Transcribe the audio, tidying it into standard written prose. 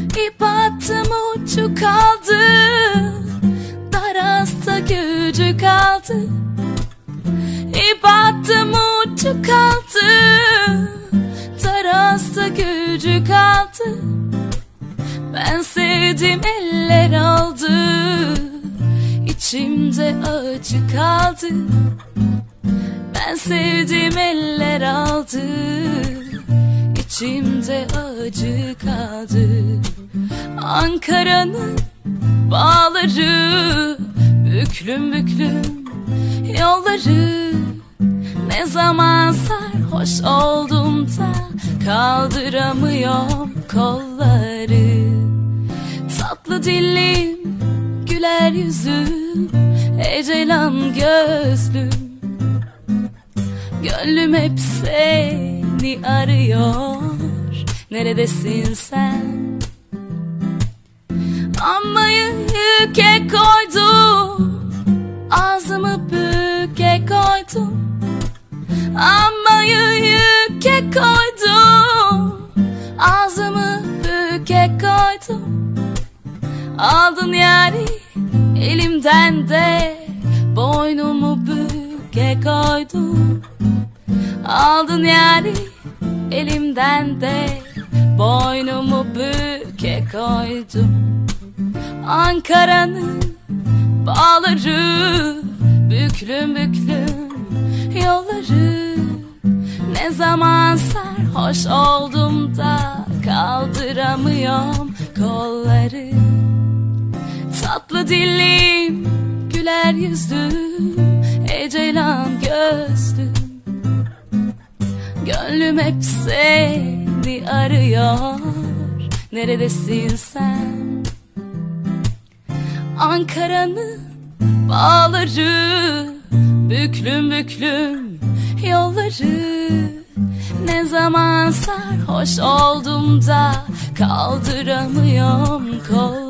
İp attım ucu kaldı, darasta gücü kaldı. İp attım ucu kaldı, darasta gücü kaldı. Ben sevdim eller aldı, içimde acı kaldı. Ben sevdim eller aldı, içimde acı kaldı. Ankara'nın bağları, büklüm büklüm yolları. Ne zaman sarhoş oldum da kaldıramıyorum kolları. Tatlı dilim, güler yüzüm, ecelan gözlüm. Gönlüm hep seni arıyor, neredesin sen? Ammayı yüke koydum, ağzımı büke koydum. Ammayı yüke koydum, ağzımı büke koydum. Aldın yani elimden de boynumu büke koydum. Aldın yani elimden de boynumu büke koydum. Ankara'nın bağları, büklüm büklüm yolları. Ne zaman sarhoş oldum da kaldıramıyorum kolları. Tatlı dilim, güler yüzlüm, ecelan gözlüm. Gönlüm hep seni arıyor, neredesin sen? Ankara'nın bağları, büklüm büklüm yolları. Ne zaman sarhoş oldum da kaldıramıyorum kolları.